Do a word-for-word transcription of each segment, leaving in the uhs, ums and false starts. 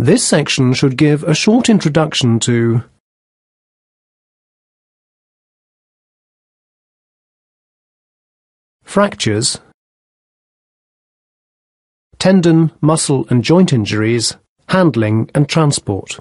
This section should give a short introduction to fractures, tendon, muscle and joint injuries, handling and transport.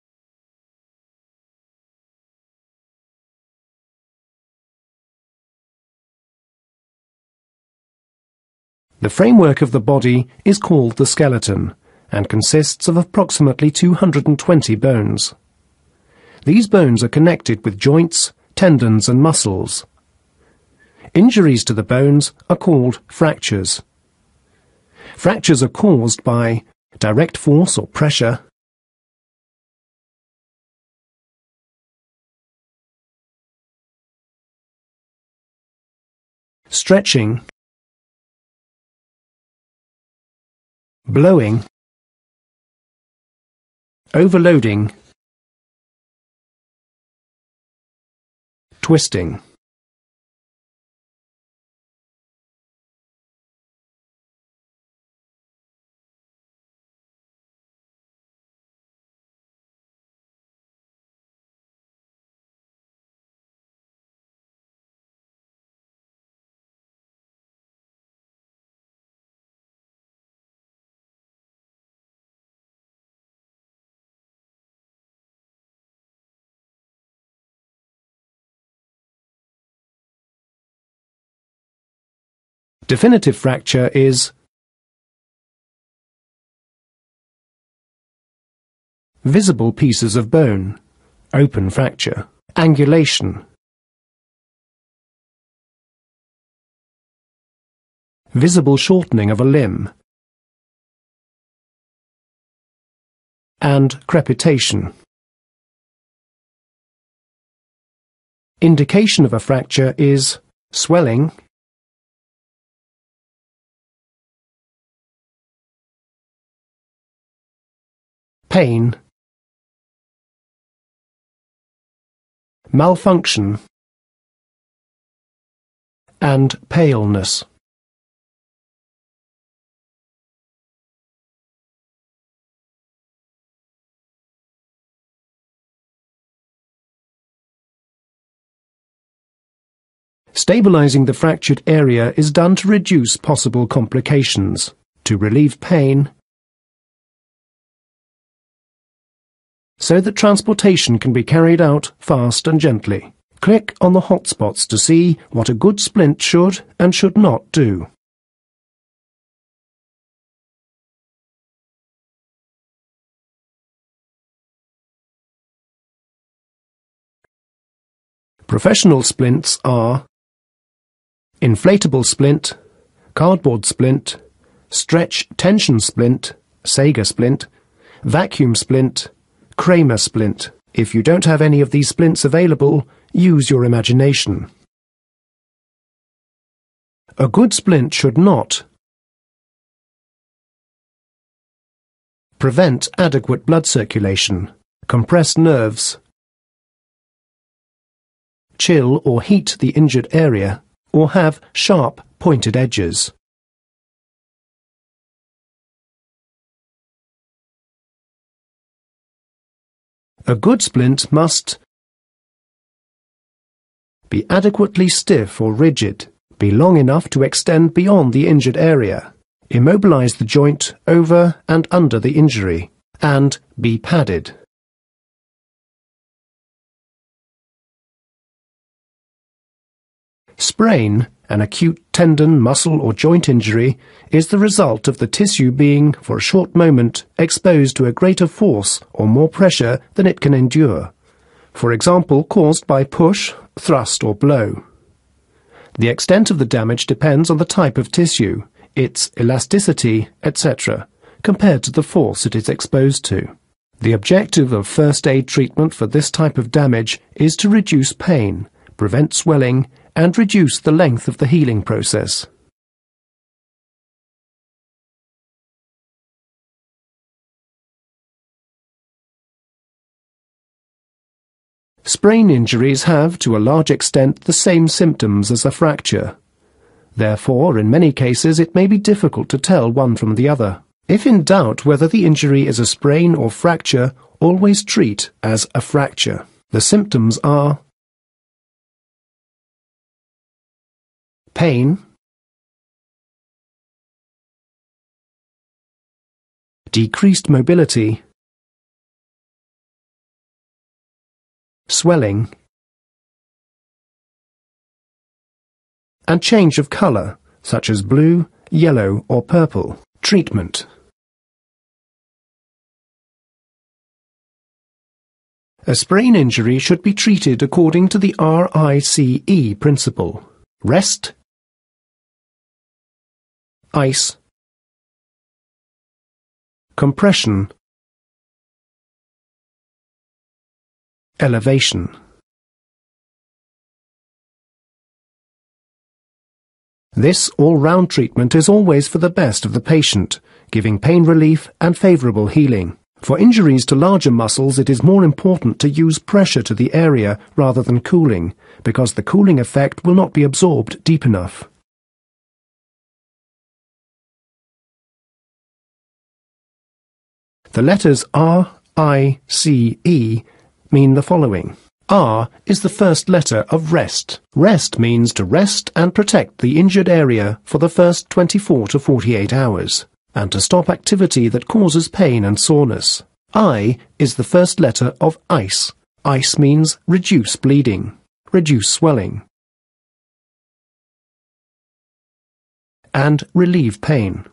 The framework of the body is called the skeleton and consists of approximately two hundred twenty bones. These bones are connected with joints, tendons and muscles. Injuries to the bones are called fractures. Fractures are caused by direct force or pressure, stretching, blowing, overloading, twisting. Definitive fracture is visible pieces of bone, open fracture, angulation, visible shortening of a limb, and crepitation. Indication of a fracture is swelling, pain, malfunction, and paleness. Stabilizing the fractured area is done to reduce possible complications, to relieve pain, so that transportation can be carried out fast and gently. Click on the hotspots to see what a good splint should and should not do. Professional splints are inflatable splint, cardboard splint, stretch tension splint, Sega splint, vacuum splint, Kramer splint. If you don't have any of these splints available, use your imagination. A good splint should not prevent adequate blood circulation, compress nerves, chill or heat the injured area, or have sharp, pointed edges. A good splint must be adequately stiff or rigid, be long enough to extend beyond the injured area, immobilize the joint over and under the injury, and be padded. Sprain, an acute tendon, muscle or joint injury, is the result of the tissue being, for a short moment, exposed to a greater force or more pressure than it can endure, for example caused by push, thrust or blow. The extent of the damage depends on the type of tissue, its elasticity, et cetera, compared to the force it is exposed to. The objective of first aid treatment for this type of damage is to reduce pain, prevent swelling, and reduce the length of the healing process. Sprain injuries have, to a large extent, the same symptoms as a fracture. Therefore, in many cases, it may be difficult to tell one from the other. If in doubt whether the injury is a sprain or fracture, always treat as a fracture. The symptoms are pain, decreased mobility, swelling, and change of colour, such as blue, yellow or purple. Treatment. A sprain injury should be treated according to the R I C E principle. Rest, ice, compression, elevation. This all-round treatment is always for the best of the patient, giving pain relief and favourable healing. For injuries to larger muscles, it is more important to use pressure to the area rather than cooling, because the cooling effect will not be absorbed deep enough. The letters R, I, C, E mean the following. R is the first letter of rest. Rest means to rest and protect the injured area for the first twenty-four to forty-eight hours, and to stop activity that causes pain and soreness. I is the first letter of ice. Ice means reduce bleeding, reduce swelling, and relieve pain.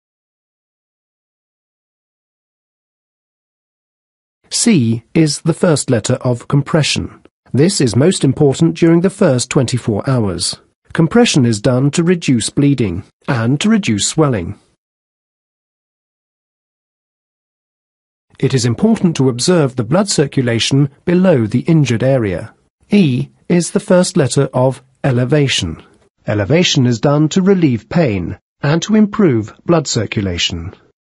C is the first letter of compression. This is most important during the first twenty-four hours. Compression is done to reduce bleeding and to reduce swelling. It is important to observe the blood circulation below the injured area. E is the first letter of elevation. Elevation is done to relieve pain and to improve blood circulation.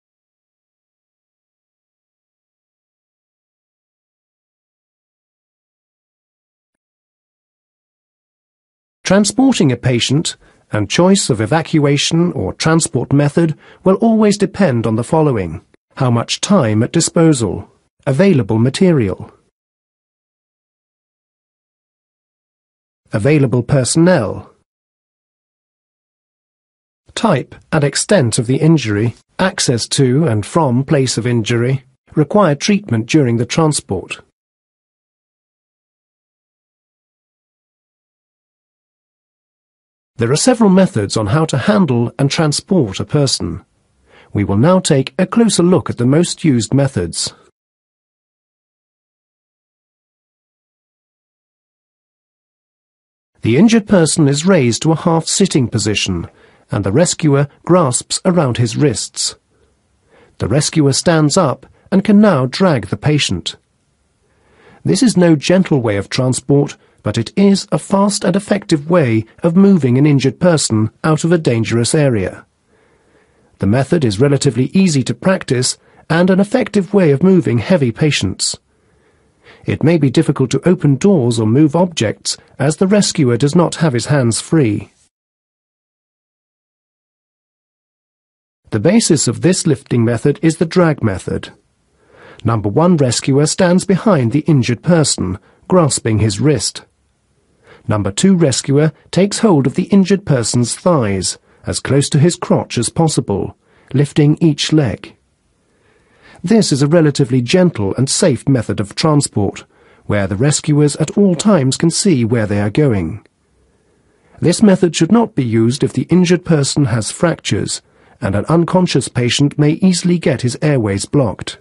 Transporting a patient and choice of evacuation or transport method will always depend on the following: how much time at disposal, available material, available personnel, type and extent of the injury, access to and from place of injury, required treatment during the transport. There are several methods on how to handle and transport a person. We will now take a closer look at the most used methods. The injured person is raised to a half-sitting position, and the rescuer grasps around his wrists. The rescuer stands up and can now drag the patient. This is no gentle way of transport, but it is a fast and effective way of moving an injured person out of a dangerous area. The method is relatively easy to practice and an effective way of moving heavy patients. It may be difficult to open doors or move objects, as the rescuer does not have his hands free. The basis of this lifting method is the drag method. Number one rescuer stands behind the injured person, grasping his wrist. Number two rescuer takes hold of the injured person's thighs, as close to his crotch as possible, lifting each leg. This is a relatively gentle and safe method of transport, where the rescuers at all times can see where they are going. This method should not be used if the injured person has fractures, and an unconscious patient may easily get his airways blocked.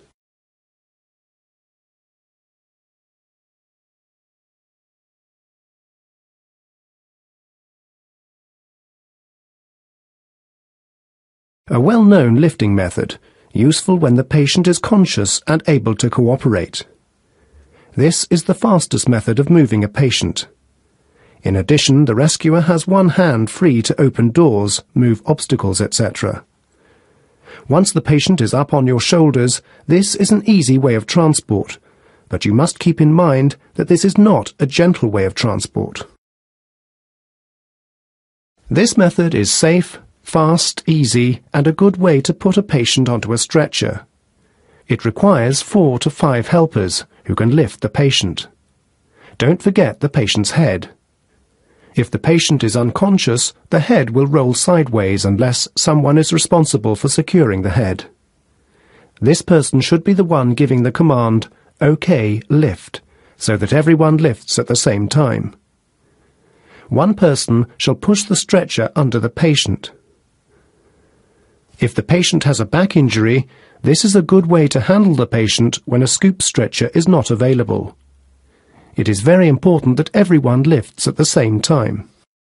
A well-known lifting method, useful when the patient is conscious and able to cooperate. This is the fastest method of moving a patient. In addition, the rescuer has one hand free to open doors, move obstacles, et cetera. Once the patient is up on your shoulders, this is an easy way of transport, but you must keep in mind that this is not a gentle way of transport. This method is safe, fast, easy, and a good way to put a patient onto a stretcher. It requires four to five helpers who can lift the patient. Don't forget the patient's head. If the patient is unconscious, the head will roll sideways unless someone is responsible for securing the head. This person should be the one giving the command, "OK, lift," so that everyone lifts at the same time. One person shall push the stretcher under the patient. If the patient has a back injury, this is a good way to handle the patient when a scoop stretcher is not available. It is very important that everyone lifts at the same time.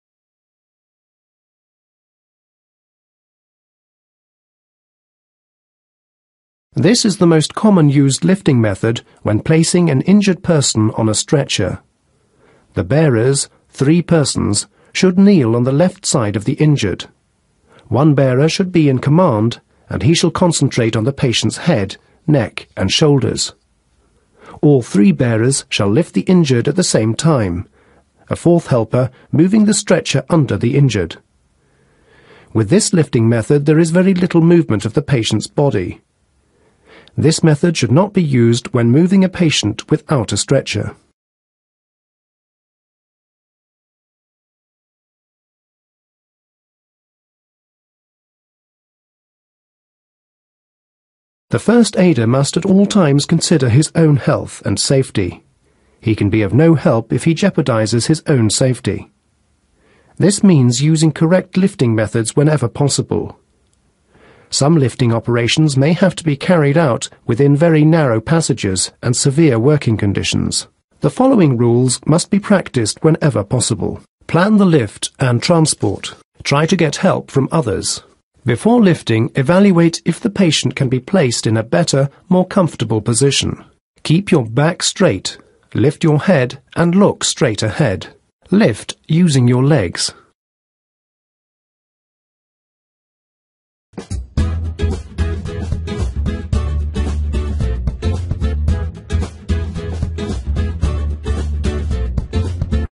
This is the most common used lifting method when placing an injured person on a stretcher. The bearers, three persons, should kneel on the left side of the injured. One bearer should be in command, and he shall concentrate on the patient's head, neck, and shoulders. All three bearers shall lift the injured at the same time, a fourth helper moving the stretcher under the injured. With this lifting method, there is very little movement of the patient's body. This method should not be used when moving a patient without a stretcher. The first aider must at all times consider his own health and safety. He can be of no help if he jeopardizes his own safety. This means using correct lifting methods whenever possible. Some lifting operations may have to be carried out within very narrow passages and severe working conditions. The following rules must be practiced whenever possible. Plan the lift and transport. Try to get help from others. Before lifting, evaluate if the patient can be placed in a better, more comfortable position. Keep your back straight, lift your head and look straight ahead. Lift using your legs.